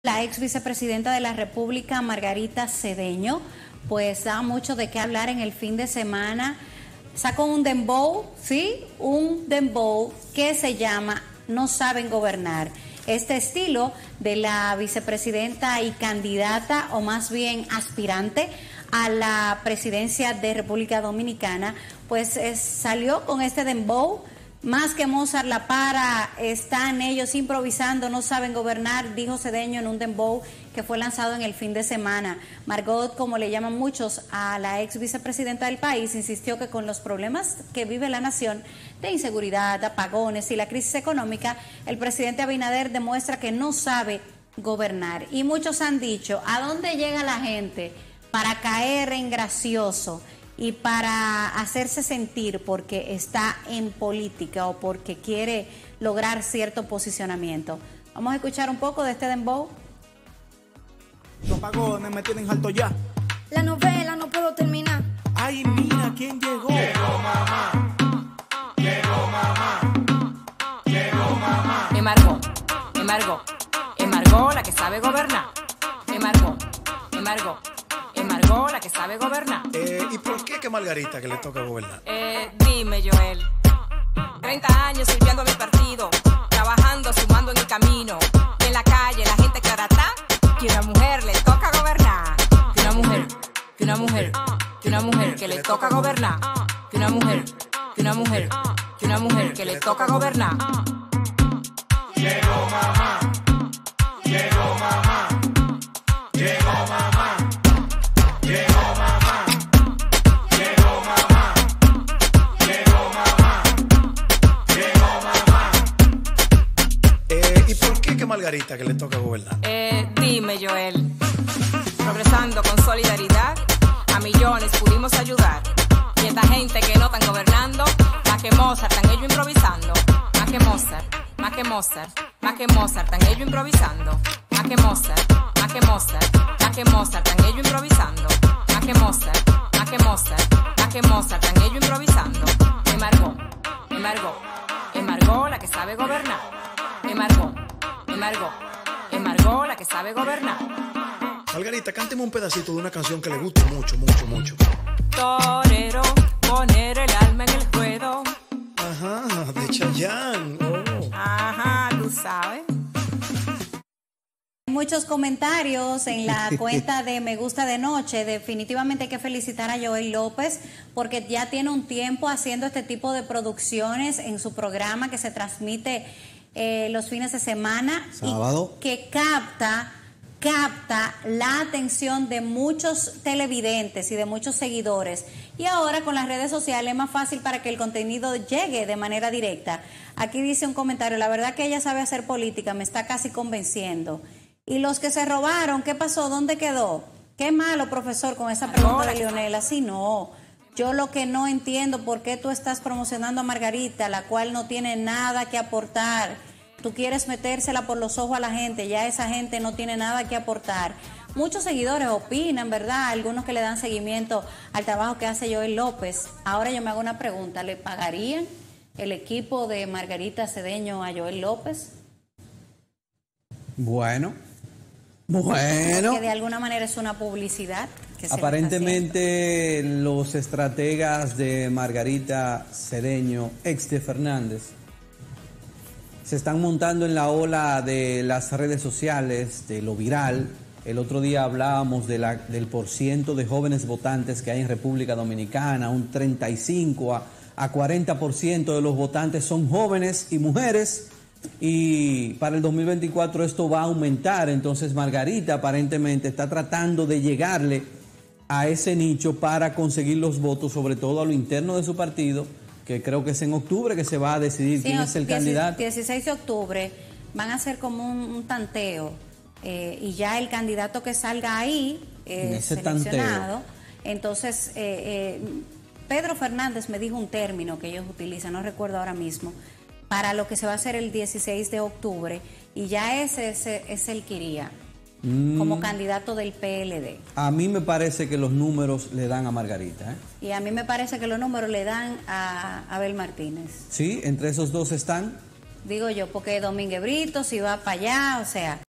La ex vicepresidenta de la República, Margarita Cedeño, pues da mucho de qué hablar en el fin de semana. Sacó un dembow, ¿sí? Un dembow que se llama No saben gobernar. Este estilo de la vicepresidenta y candidata, o más bien aspirante, a la presidencia de República Dominicana, pues salió con este dembow. Más que Mozart la para, están ellos improvisando, no saben gobernar, dijo Cedeño en un dembow que fue lanzado en el fin de semana. Margot, como le llaman muchos a la ex vicepresidenta del país, insistió que con los problemas que vive la nación de inseguridad, apagones y la crisis económica, el presidente Abinader demuestra que no sabe gobernar. Y muchos han dicho, ¿a dónde llega la gente para caer en gracioso y para hacerse sentir porque está en política o porque quiere lograr cierto posicionamiento? Vamos a escuchar un poco de este dembow. Los apagones me tienen alto ya. La novela no puedo terminar. Ay, mira quién llegó. Llegó mamá. Llegó mamá. Llegó mamá. Margot, la que sabe gobernar. Margot, la que sabe gobernar. ¿Y por qué que Margarita que le toca gobernar? Dime, Joel. 30 años sirviendo a mi partido, trabajando, sumando en el camino. Y en la calle la gente cara está, que una mujer le toca gobernar. Que una mujer que le toca gobernar. Que una mujer que le toca gobernar. Llegó mamá. Llegó mamá. Llegó mamá. Llegó mamá. Llegó mamá. Llegó mamá. Llegó mamá. ¿Y por qué que Margarita que le toca gobernar? Dime, Joel. Progresando con solidaridad, a millones pudimos ayudar. Y esta gente que no están gobernando, más que Mozart, están ellos improvisando. Más que Mozart, están ellos improvisando. Más que Mozart, están ellos improvisando. Más que Mozart, están ellos improvisando. Margot, la que sabe gobernar. Margot, la que sabe gobernar. Margarita, cánteme un pedacito de una canción que le guste mucho, mucho, mucho. Torero, poner el alma en el ruedo. Ajá, de Chayanne. Oh. Ajá, tú sabes. Muchos comentarios en la cuenta de Me Gusta de Noche. Definitivamente hay que felicitar a Joel López porque ya tiene un tiempo haciendo este tipo de producciones en su programa que se transmite los fines de semana. Sábado. Y que capta la atención de muchos televidentes y de muchos seguidores. Y ahora con las redes sociales es más fácil para que el contenido llegue de manera directa. Aquí dice un comentario, la verdad que ella sabe hacer política, me está casi convenciendo. Y los que se robaron, ¿qué pasó? ¿Dónde quedó? Qué malo, profesor, con esa pregunta de Leonel. Así no. Yo lo que no entiendo, ¿por qué tú estás promocionando a Margarita, la cual no tiene nada que aportar? Tú quieres metérsela por los ojos a la gente, ya esa gente no tiene nada que aportar. Muchos seguidores opinan, ¿verdad? Algunos que le dan seguimiento al trabajo que hace Joel López. Ahora yo me hago una pregunta, ¿le pagarían el equipo de Margarita Cedeño a Joel López? Bueno. Que de alguna manera es una publicidad. Que Aparentemente los estrategas de Margarita Cedeño, ex de Fernández, se están montando en la ola de las redes sociales, de lo viral. El otro día hablábamos del porciento de jóvenes votantes que hay en República Dominicana, un 35 a 40% de los votantes son jóvenes y mujeres, y para el 2024 esto va a aumentar. Entonces Margarita aparentemente está tratando de llegarle a ese nicho para conseguir los votos, sobre todo a lo interno de su partido, que creo que es en octubre que se va a decidir quién es el candidato. 16 de octubre van a hacer como un tanteo y ya el candidato que salga ahí seleccionado. Entonces Pedro Fernández me dijo un término que ellos utilizan, no recuerdo ahora mismo, para lo que se va a hacer el 16 de octubre, y ya ese es el que iría como candidato del PLD. A mí me parece que los números le dan a Margarita. Y a mí me parece que los números le dan a Abel Martínez. Sí, entre esos dos están. Digo yo, porque Domínguez Brito, si va para allá, o sea...